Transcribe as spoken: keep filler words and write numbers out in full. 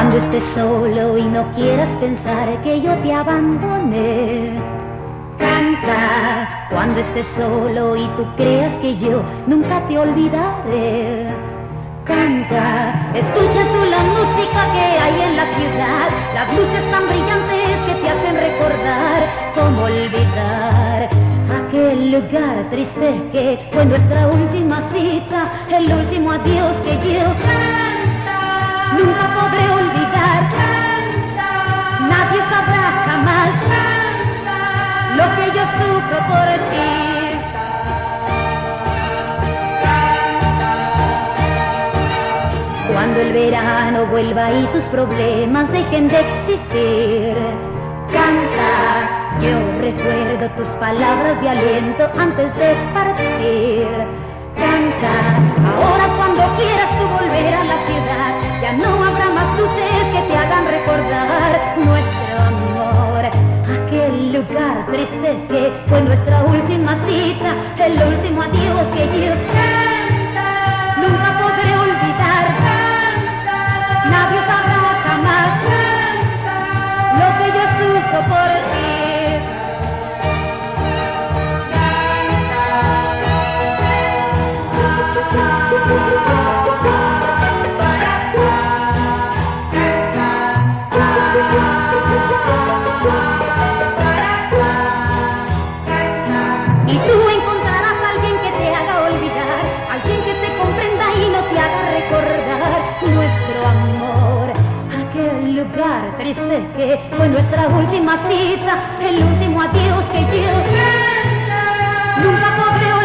Cuando estés solo y no quieras pensar que yo te abandoné. Canta cuando estés solo y tú creas que yo nunca te olvidaré. Canta, escucha tú la música que hay en la ciudad, las luces tan brillantes que te hacen recordar. Cómo olvidar aquel lugar triste que fue nuestra última cita, el último adiós que yo canta, nunca podré olvidar. Canta, nadie sabrá jamás canta, lo que yo sufro por ti. Cuando el verano vuelva y tus problemas dejen de existir, canta, yo recuerdo tus palabras de aliento antes de partir. Canta, ahora cuando quieras tú volver a la ciudad, ya no habrá más luces que te hagan recordar nuestro amor. Aquel lugar triste que fue nuestra última cita, el último adiós que yo canta, nunca podré olvidar. Nadie sabrá jamás lo que yo sufro por ti. Y tú encontrarás a alguien que te haga olvidar, alguien que te comprenda y no te haga recordar nuestro amor. Aquel lugar triste que fue nuestra última cita, el último adiós que yo nunca podré